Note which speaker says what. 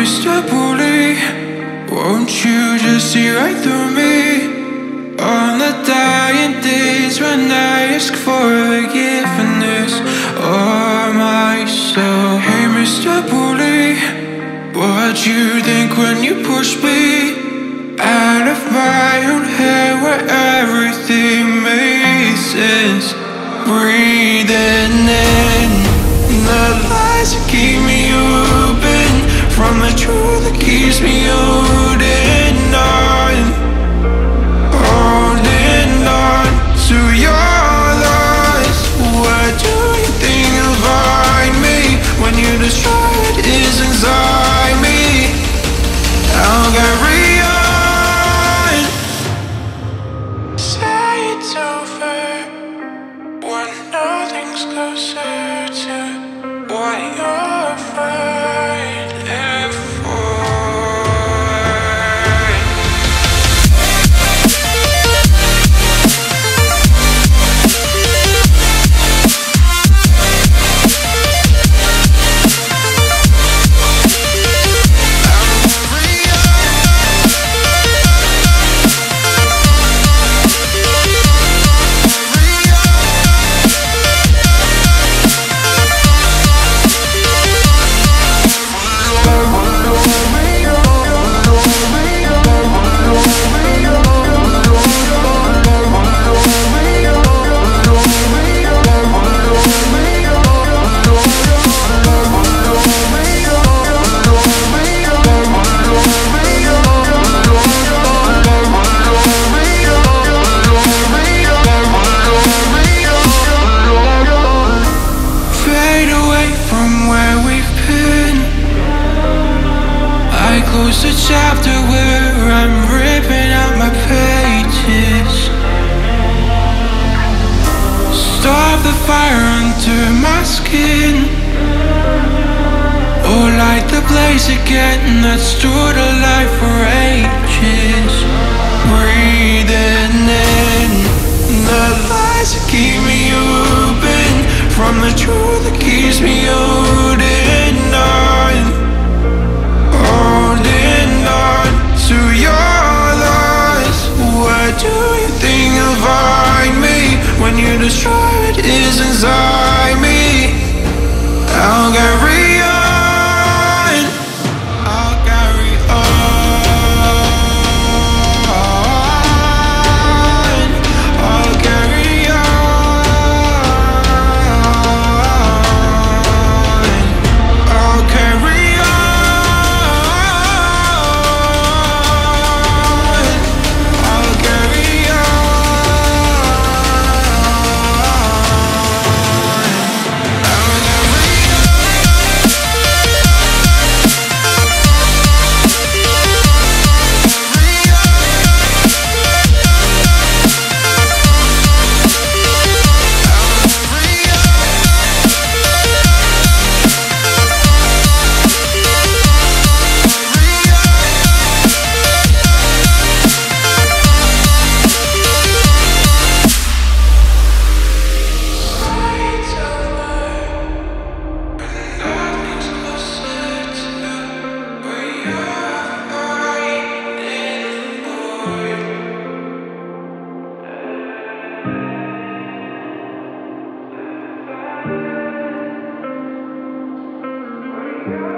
Speaker 1: Mr. Bully, won't you just see right through me? On the dying days when I ask for forgiveness of myself. Hey Mr. Bully, what'd you think when you pushed me out of my own head where everything made sense? Breathing in the lies that keep me open from the truth that keeps me holding on, holding on to your loss. What do you think you'll find me when you destroy what is inside me? I'll carry on. Say it's over when nothing's closer to what you're fighting for. Close the chapter where I'm ripping out my pages. Stop the fire under my skin. Oh, light the blaze again that stood alive for ages. Breathing in the lies that keep me open from the truth that keeps me holding on, holding on to your loss. Where do you think you'll find me when you destroy what is inside me? I'll carry on, I'll carry on, I'll carry on, I'll carry
Speaker 2: Yeah.